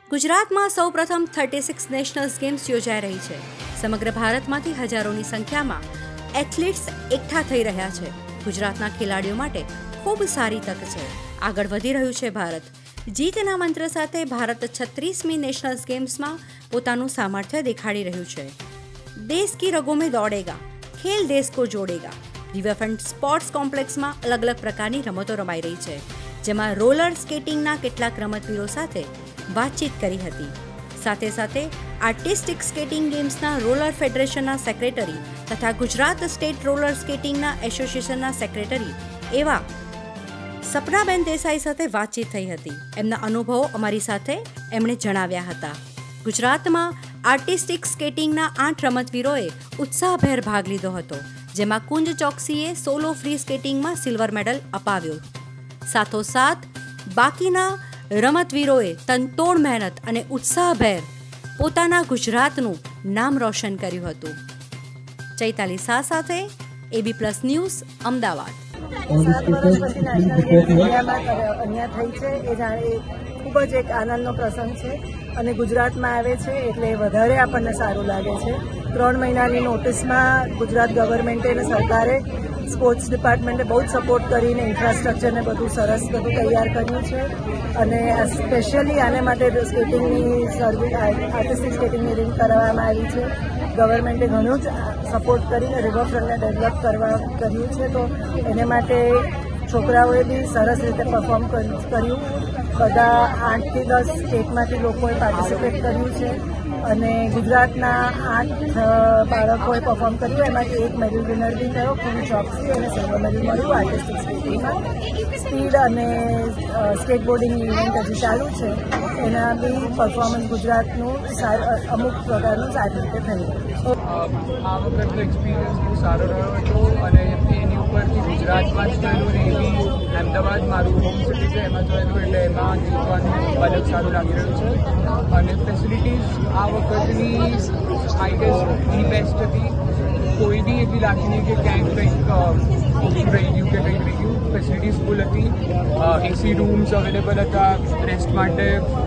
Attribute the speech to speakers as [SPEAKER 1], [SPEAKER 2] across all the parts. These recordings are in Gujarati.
[SPEAKER 1] ગુજરાતમાં સૌપ્રથમ 36 નેશનલ ગેમ્સ યોજાઈ રહી છે। સમગ્ર ભારતમાંથી હજારોની સંખ્યામાં એથ્લીટ્સ એકઠા થઈ રહ્યા છે। ગુજરાતના ખેલાડીઓ માટે ખૂબ સારી તક છે। આગળ વધી રહ્યું છે ભારત। જીતના મંત્ર સાથે ભારત 36મી નેશનલ ગેમ્સમાં પોતાનું સામર્થ્ય દેખાડી રહ્યું છે। દેશ કી રગો મેં દોડેગા, ખેલ દેશ કો જોડેગા। રિવરફ્રન્ટ સ્પોર્ટ્સ કોમ્પ્લેક્સમાં અલગ અલગ પ્રકારની રમતો રમાઈ રહી છે, જેમાં રોલર સ્કેટિંગના કેટલાક રમતવીરો સાથે વાતચીત કરી હતી। સાથે સાથે આર્ટિસ્ટિક સ્કેટિંગ ગેમ્સના રોલર ફેડરેશનના સેક્રેટરી તથા ગુજરાત સ્ટેટ રોલર સ્કેટિંગના એસોસિએશનના સેક્રેટરી એવા સપનાબેન દેસાઈ સાથે વાતચીત થઈ હતી। એમના અનુભવો અમારી સાથે એમણે જણાવ્યા હતા। ગુજરાતમાં આર્ટિસ્ટિક સ્કેટિંગના 8 રમતવીરોએ ઉત્સાહભેર ભાગ લીધો હતો, જેમાં કુંજ ચોકસીએ સોલો ફ્રી સ્કેટિંગમાં સિલ્વર મેડલ અપાવ્યો। સાથોસાથ બાકીના રમતવીરોએ તનતોડ મહેનત અને ઉત્સાહભેર પોતાના ગુજરાતનું નામ રોશન કર્યું હતું। ચૈતાલી શાહ સાથે AB+ ન્યૂઝ, અમદાવાદ।
[SPEAKER 2] 7 વર્ષ પછી નેશનલ ગેમ્સ ઇન્ડિયામાં અહીંયા થઈ છે એ જાણે ખૂબ જ એક આનંદનો પ્રસંગ છે અને ગુજરાતમાં આવે છે એટલે વધારે આપણને સારું લાગે છે। 3 મહિનાની નોટિસમાં ગુજરાત ગવર્મેન્ટે અને સરકારે સ્પોર્ટ્સ ડિપાર્ટમેન્ટે બહુ જ સપોર્ટ કરીને ઇન્ફ્રાસ્ટ્રક્ચરને બધું સરસ બધું તૈયાર કર્યું છે અને સ્પેશિયલી આને માટે સ્કેટિંગની સર્વિસ, આર્ટિસ્ટિક સ્કેટિંગની રિંગ કરાવવામાં આવી છે। ગવર્મેન્ટે ઘણું જ સપોર્ટ કરીને રિવરફ્રન્ટને ડેવલપ કર્યું છે, તો એને માટે છોકરાઓએ બી સરસ રીતે પરફોર્મ કર્યું। બધા 8 થી 10 સ્ટેટમાંથી લોકોએ પાર્ટિસિપેટ કર્યું છે અને ગુજરાતના 8 બાળકોએ પરફોર્મ કર્યું। એમાંથી એક મેડલ વિનર બી થયો, કુંજ ચોકસી, અને સિલ્વર મેડલ મળ્યું આર્ટિસ્ટિક સ્કેટિંગમાં। સ્પીડ અને સ્કેટબોર્ડિંગની ઇવેન્ટ હજી ચાલુ છે, એના બી પરફોર્મન્સ ગુજરાતનું અમુક પ્રકારનું સારી રીતે થયું।
[SPEAKER 3] આ વખતનો એક્સપિરિયન્સ બહુ સારો રહ્યો હતો અને એની ઉપરથી ગુજરાતમાં જ થયેલું ને એ બી અમદાવાદ મારું હોમ સિટી છે એમાં થયેલું, એટલે એમાં જીતવાનું અલગ સારું લાગી રહ્યું છે અને ફેસિલિટીઝ આ વખતની આઈ ગેસ ધી બેસ્ટ હતી। કોઈ બી એટલી લાગી નહીં કે ક્યાંક કંઈક ઓછું રહી ગયું કે કંઈક રહી ગયું। ફેસિલિટીઝ ફૂલ હતી, એસી રૂમ્સ અવેલેબલ હતા રેસ્ટ માટે,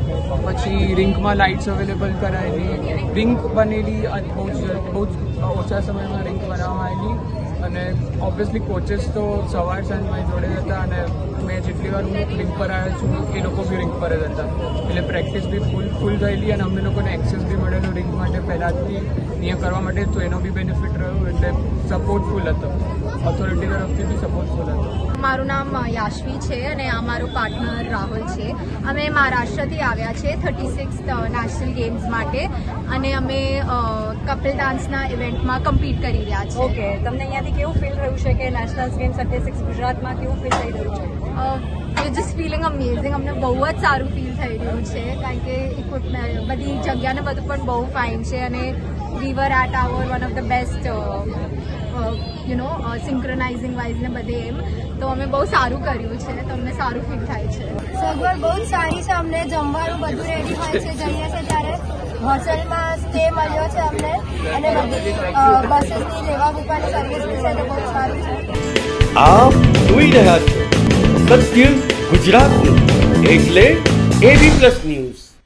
[SPEAKER 3] પછી રિંકમાં લાઇટ્સ અવેલેબલ કરાયેલી, રિંક બનેલી બહુ જ ઓછા સમયમાં રિંક બનાવવામાં આવેલી અને ઓબ્વિયસલી કોચેસ તો સવાર સાંજ મારી જોડે જ હતા અને મેં જેટલી વાર હું રિંક પર આવ્યો છું એ લોકો બી રિંક પર જ હતા, એટલે પ્રેક્ટિસ બી ફૂલ થયેલી અને અમને લોકોને એક્સેસ બી મળેલું રિંક માટે પહેલાંથી અહીંયા કરવા માટે, તો એનો બી બેનિફિટ રહ્યો, એટલે સપોર્ટ ફૂલ હતો, ઓથોરિટી તરફથી બી સપોર્ટ ફૂલ હતો।
[SPEAKER 4] મારું નામ યાશવી છે અને આ મારો પાર્ટનર રાહુલ છે। અમે મહારાષ્ટ્રથી આવ્યા છે 36th નેશનલ ગેમ્સ માટે અને અમે કપલ ડાન્સના ઇવેન્ટમાં કમ્પીટ કરી રહ્યા છીએ।
[SPEAKER 1] ઓકે, તમને અહીંયાથી કેવું ફીલ રહ્યું છે કે નેશનલ ગેમ્સ 36 ગુજરાતમાં કેવું ફીલ થઈ રહ્યું છે?
[SPEAKER 4] જસ્ટ ફિલિંગ અમેઝિંગ, અમને બહુ જ સારું ફીલ થઈ રહ્યું છે કારણ કે ઇક્વિપમેન્ટ બધી જગ્યાને બધું પણ બહુ ફાઇન છે અને we were at our one of the best synchronising wise ને બધે એમ, તો અમે બહુ સારું કર્યું છે, તો અમને સારું ફીલ થાય છે।
[SPEAKER 5] સગવડ બહુ જ સારી છે, અમને જમવાનું બધું રેડી હોય છે, જઈએ છે ત્યારે હોસ્ટેલમાં સ્ટે મળ્યો છે અમને અને બધી બસીસની લેવા મૂકવાની સર્વિસ બી છે, તો બહુ સારું છે।
[SPEAKER 6] આપ જોઈ રહ્યા છો સત્ય ગુજરાતનું, એટલે AB+ ન્યૂઝ।